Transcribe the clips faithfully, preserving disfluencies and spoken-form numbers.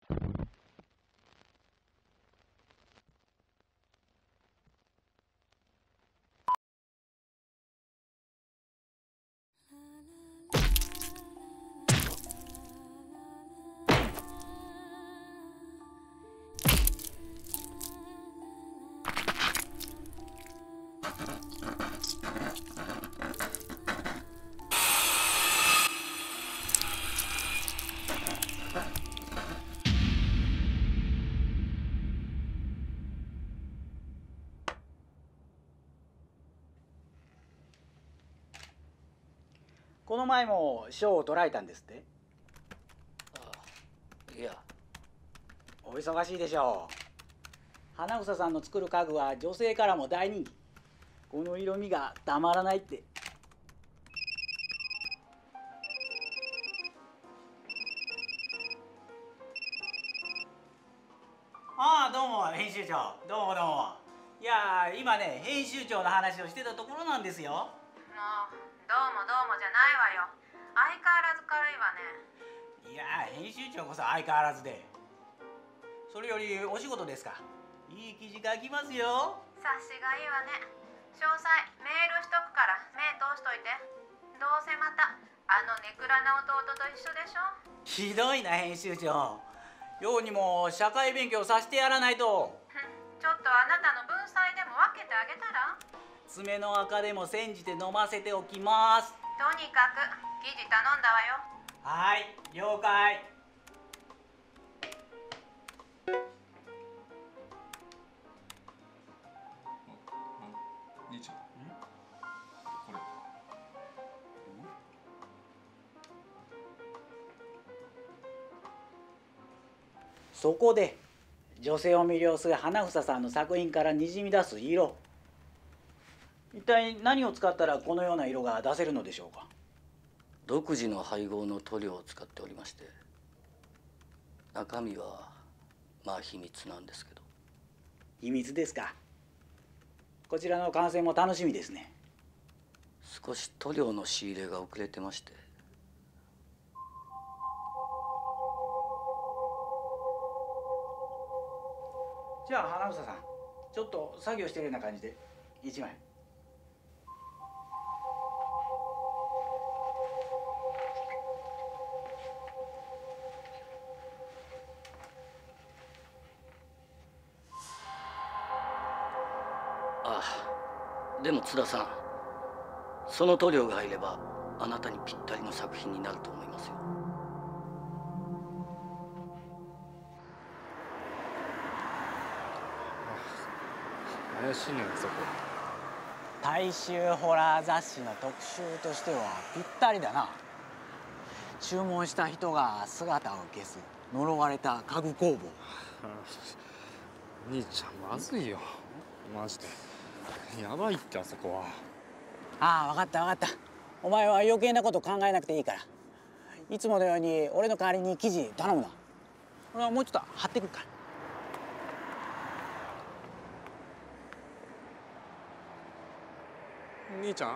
この前も賞を取られたんですって？ ああ、いや。 お忙しいでしょう。花房さんの作る家具は女性からも大人気。この色味がたまらないって。ああ、どうも編集長。どうもどうも。いや今ね、編集長の話をしてたところなんですよ。 もうどうもどうもじゃないわよ。相変わらず軽いわね。 いや編集長こそ相変わらずで。それよりお仕事ですか？いい記事書きますよ。 察しがいいわね。詳細メールしとくから目通しといて。どうせまたあのネクラな弟と一緒でしょ。 ひどいな編集長。ようにも社会勉強させてやらないと。 ちょっとあなたの文才でも分けてあげたら。 爪の赤でも煎じて飲ませておきます。 とにかく記事頼んだわよ。 はい、了解。 兄ちゃん、これ。 そこで女性を魅了する花房さんの作品からにじみ出す色、一体何を使ったらこのような色が出せるのでしょうか？ 独自の配合の塗料を使っておりまして、中身はまあ秘密なんですけど。 秘密ですか。こちらの完成も楽しみですね。 少し塗料の仕入れが遅れてまして。 じゃあ花房さん、ちょっと作業してるような感じで一枚。 ああ、でも津田さん、その塗料が入ればあなたにぴったりの作品になると思いますよ。 怪しいね、そこ。 大衆ホラー雑誌の特集としてはぴったりだな。注文した人が姿を消す呪われた家具工房。 兄ちゃんまずいよ、マジで。やばいってあそこは。 ああ、分かった分かった。お前は余計なこと考えなくていいから、いつものように俺の代わりに記事頼むな。俺はもうちょっと貼ってくるから。 兄ちゃん、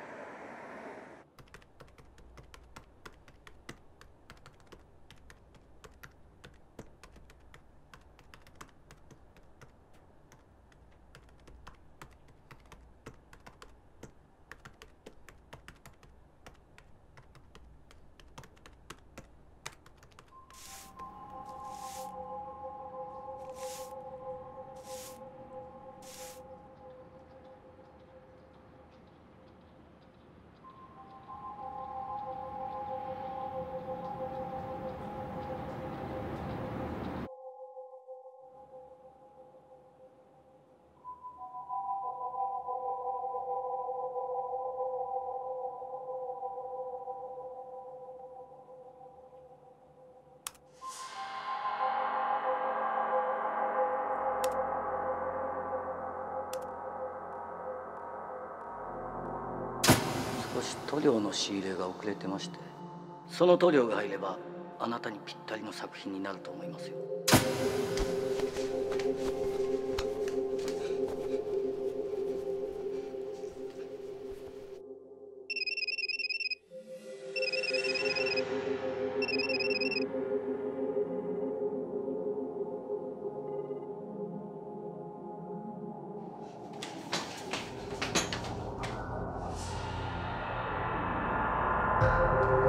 少し塗料の仕入れが遅れてまして、その塗料が入ればあなたにぴったりの作品になると思いますよ。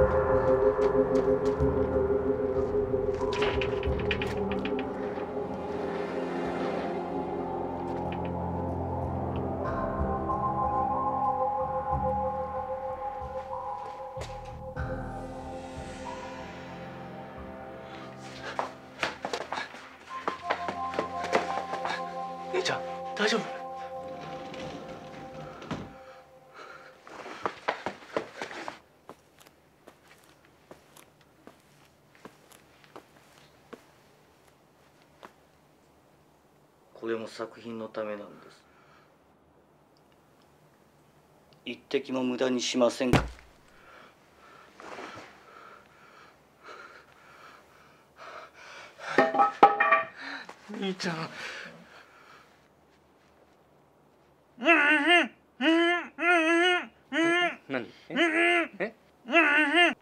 姉ちゃん大丈夫？ これも作品のためなんです。一滴も無駄にしませんか？ 兄ちゃん。何？え？え？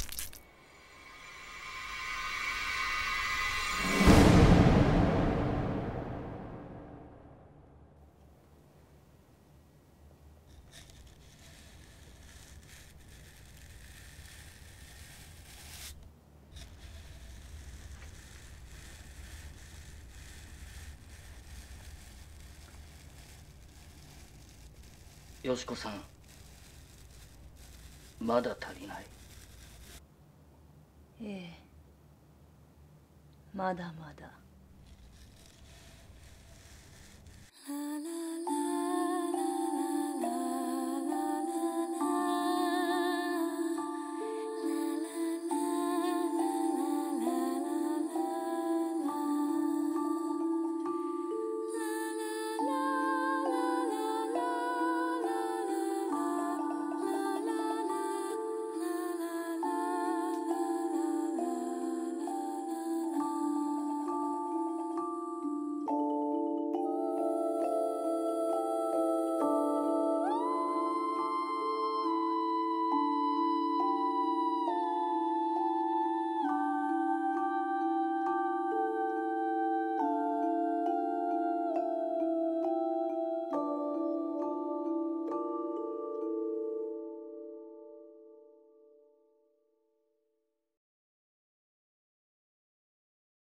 よしこさん、まだ足りない。 ええ、まだまだ。